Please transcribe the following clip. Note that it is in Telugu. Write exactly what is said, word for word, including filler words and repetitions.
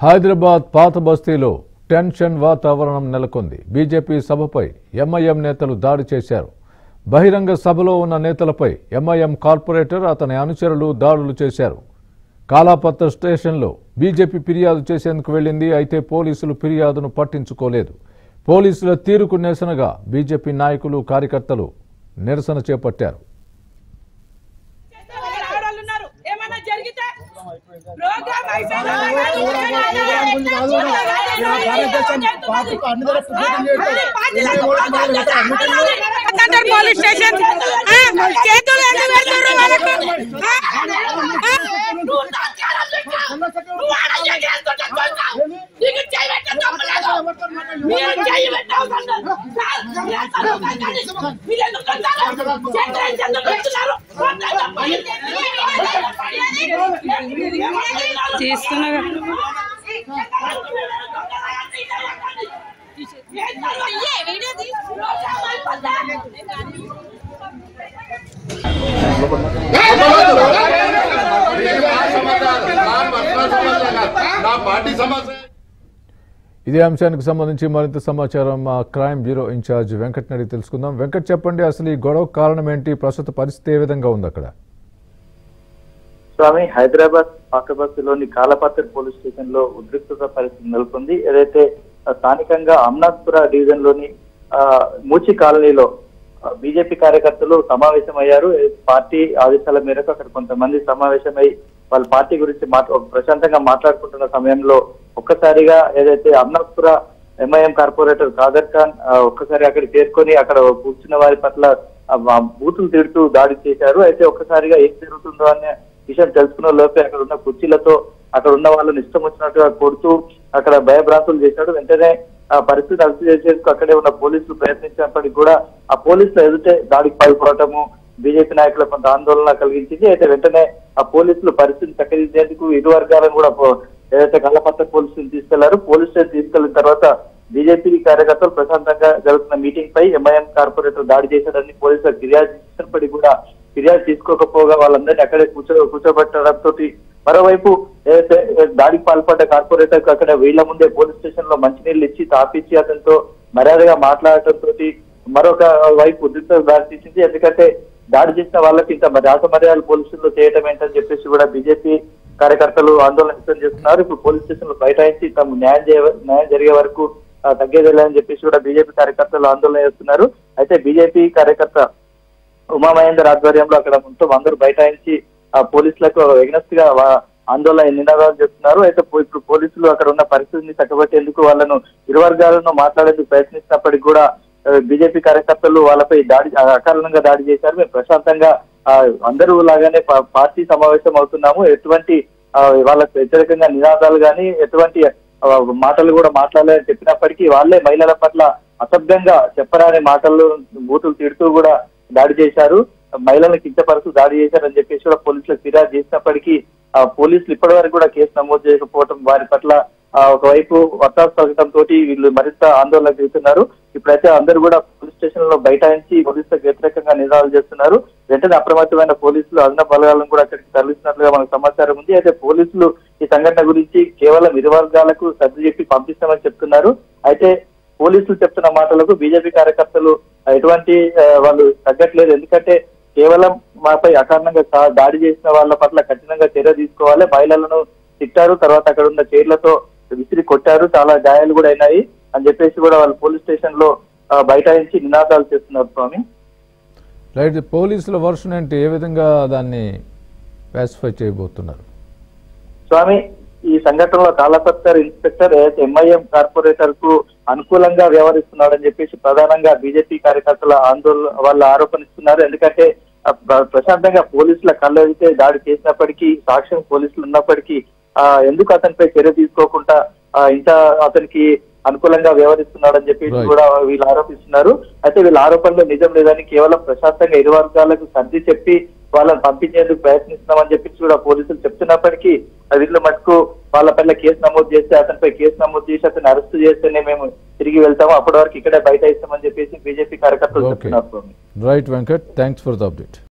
హైదరాబాద్ పాత బస్తీలో టెన్షన్ వాతావరణం నెలకొంది. బీజేపీ సభపై ఎంఐఎం నేతలు దాడి చేశారు. బహిరంగ సభలో ఉన్న నేతలపై ఎంఐఎం కార్పొరేటర్ అతని అనుచరులు దాడులు చేశారు. కాలాపత్ర స్టేషన్లో బీజేపీ ఫిర్యాదు చేసేందుకు వెళ్లింది. అయితే పోలీసులు ఫిర్యాదును పట్టించుకోలేదు. పోలీసుల తీరుకు నిరసనగా బీజేపీ నాయకులు కార్యకర్తలు నిరసన చేపట్టారు. పోలీస్ స్టేషన్ చేతులు ఎందుకు పెడతారు చేస్తున్నా ఇదే అంశానికి సంబంధించి మరింత సమాచారం మా క్రైమ్ బ్యూరో ఇన్ఛార్జ్ వెంకట్ నడి తెలుసుకుందాం. వెంకట్, చెప్పండి, అసలు ఈ గొడవ కారణం ఏంటి? ప్రస్తుత పరిస్థితి ఏ విధంగా ఉంది అక్కడ? స్వామి, హైదరాబాద్ పాకబస్తిలోని కాలపత్ర పోలీస్ స్టేషన్ లో ఉద్రిక్తత పరిస్థితి నెలకొంది. ఏదైతే స్థానికంగా అమ్నాథ్పుర డివిజన్ లోని మూచి కాలనీలో బీజేపీ కార్యకర్తలు సమావేశమయ్యారు. పార్టీ ఆదేశాల మేరకు అక్కడ కొంతమంది సమావేశమై వాళ్ళ పార్టీ గురించి మాట్లా ప్రశాంతంగా మాట్లాడుకుంటున్న సమయంలో ఒక్కసారిగా ఏదైతే అమ్నాథ్పుర ఎంఐఎం కార్పొరేటర్ ఖాదర్ ఖాన్ ఒక్కసారి అక్కడ చేరుకొని అక్కడ కూర్చున్న వారి పట్ల బూతులు తిడుతూ దాడి చేశారు. అయితే ఒక్కసారిగా ఏం జరుగుతుందో అనే విషయం తెలుసుకున్న లోపే అక్కడ ఉన్న కుర్చీలతో అక్కడ ఉన్న వాళ్ళని ఇష్టం వచ్చినట్టుగా కొడుతూ అక్కడ భయభ్రాంతులు చేశాడు. వెంటనే ఆ పరిస్థితి అదుపు చేసేందుకు అక్కడే ఉన్న పోలీసులు ప్రయత్నించినప్పటికీ కూడా ఆ పోలీసులు ఎదుటే దాడికి పాల్పడటము బీజేపీ నాయకులకు కొంత ఆందోళన కలిగించింది. అయితే వెంటనే ఆ పోలీసులు పరిస్థితిని చక్కదిద్దేందుకు ఇరు వర్గాలను కూడా ఏదైతే కళ్ళపత్ర పోలీసులు తీసుకెళ్లారు. పోలీస్ స్టేషన్ తీసుకెళ్లిన తర్వాత బీజేపీ కార్యకర్తలు ప్రశాంతంగా జరుగుతున్న మీటింగ్ పై ఎంఐఎం కార్పొరేటర్ దాడి చేశాడని పోలీసులకు ఫిర్యాదు చేసినప్పటికీ కూడా ఫిర్యాదు తీసుకోకపోగా వాళ్ళందరినీ అక్కడే కూర్చో కూర్చోబెట్టడంతో మరోవైపు ఏదైతే దాడికి పాల్పడ్డ కార్పొరేటర్ అక్కడ వీళ్ల ముందే పోలీస్ స్టేషన్ లో మంచినీళ్ళు ఇచ్చి తాపించి అతనితో మర్యాదగా మాట్లాడటంతో మరొక వైపు ఉద్రిక్తత దాడి తీసింది. ఎందుకంటే దాడి చేసిన వాళ్ళకి ఇంత రాత మర్యాదలు పోలీసుల్లో చేయటం ఏంటని చెప్పేసి కూడా బీజేపీ కార్యకర్తలు ఆందోళన వ్యక్తం చేస్తున్నారు. ఇప్పుడు పోలీస్ స్టేషన్ లో బైఠాయించి తమ న్యాయం న్యాయం జరిగే వరకు తగ్గేదేలేదని చెప్పేసి కూడా బీజేపీ కార్యకర్తలు ఆందోళన చేస్తున్నారు. అయితే బీజేపీ కార్యకర్త ఉమామహేందర్ ఆధ్వర్యంలో అక్కడ మొత్తం అందరూ బైఠాయించి ఆ పోలీసులకు ఎగ్నెస్ట్ గా ఆందోళన నినాదాలు చేస్తున్నారు. అయితే ఇప్పుడు పోలీసులు అక్కడ ఉన్న పరిస్థితిని చక్కబెట్టేందుకు వాళ్ళను ఇరు వర్గాలను మాట్లాడేందుకు ప్రయత్నిస్తున్నప్పటికీ కూడా బీజేపీ కార్యకర్తలు వాళ్ళపై దాడి అకారణంగా దాడి చేశారు. మేము ప్రశాంతంగా అందరూ లాగానే పార్టీ సమావేశం అవుతున్నాము, ఎటువంటి వాళ్ళకు వ్యతిరేకంగా నినాదాలు కానీ ఎటువంటి మాటలు కూడా మాట్లాడాలని చెప్పినప్పటికీ వాళ్ళే మహిళల పట్ల అసభ్యంగా చెప్పరాని మాటలు బూతులు తిడుతూ కూడా దాడి చేశారు. మహిళలను కించపరుస్తూ దాడి చేశారని చెప్పేసి కూడా పోలీసులకు ఫిర్యాదు చేసినప్పటికీ ఆ పోలీసులు ఇప్పటి వరకు కూడా కేసు నమోదు చేయకపోవడం వారి పట్ల ఒకవైపు వత్తాసు పలకటంతో వీళ్ళు మరింత ఆందోళన చేస్తున్నారు. ఇప్పుడైతే అందరూ కూడా పోలీస్ స్టేషన్ లో బైఠాయించి పోలీసులకు వ్యతిరేకంగా నినాదాలు చేస్తున్నారు. వెంటనే అప్రమత్తమైన పోలీసులు అదనపు బలగాలను కూడా అక్కడికి తరలిస్తున్నట్లుగా మనకు సమాచారం ఉంది. అయితే పోలీసులు ఈ సంఘటన గురించి కేవలం ఇరు వర్గాలకు సర్ది చెప్పి పంపిస్తామని చెప్తున్నారు. అయితే పోలీసులు చెప్తున్న మాటలకు బీజేపీ కార్యకర్తలు ఎటువంటి వాళ్ళు తగ్గట్లేదు. ఎందుకంటే కేవలం మాపై అకారణంగా దాడి చేసిన వాళ్ళ పట్ల కఠినంగా చర్య తీసుకోవాలి. మహిళలను తిట్టారు, తర్వాత అక్కడ ఉన్న చైర్లతో విసిరి కొట్టారు, చాలా గాయాలు కూడా అయినాయి అని చెప్పేసి కూడా వాళ్ళు పోలీస్ స్టేషన్ లో బైఠాయించి నినాదాలు చేస్తున్నారు. స్వామి, రైట్, పోలీసుల వర్షన్ ఏంటి? ఏ విధంగా దాన్ని క్లాసిఫై చేయబోతున్నారు? స్వామి, ఈ సంఘటనలో కాలపత్ర ఇన్స్పెక్టర్ ఎంఐఎం కార్పొరేటర్ కు అనుకూలంగా వ్యవహరిస్తున్నాడని చెప్పేసి ప్రధానంగా బీజేపీ కార్యకర్తల ఆందోళన వాళ్ళు ఆరోపణిస్తున్నారు. ఎందుకంటే ప్రశాంతంగా పోలీసుల కళ్ళెదితే దాడి చేసినప్పటికీ సాక్ష్యం పోలీసులు ఉన్నప్పటికీ ఆ ఎందుకు అతనిపై చర్య తీసుకోకుండా ఇంత అతనికి అనుకూలంగా వ్యవహరిస్తున్నాడని చెప్పేసి కూడా వీళ్ళు ఆరోపిస్తున్నారు. అయితే వీళ్ళ ఆరోపణలో నిజం లేదని కేవలం ప్రశాంతంగా ఇరు వర్గాలకు సర్ది చెప్పి వాళ్ళని పంపించేందుకు ప్రయత్నిస్తున్నామని చెప్పేసి కూడా పోలీసులు చెప్తున్నప్పటికీ వీళ్ళు మటుకు వాళ్ళ పైన కేసు నమోదు చేస్తే అతనిపై కేసు నమోదు చేసి అతన్ని అరెస్ట్ చేస్తేనే మేము తిరిగి వెళ్తాము, అప్పటి వరకు ఇక్కడే బయట ఇస్తామని చెప్పేసి బీజేపీ కార్యకర్తలు చెప్తున్నారు. Right Venkat, thanks for the update.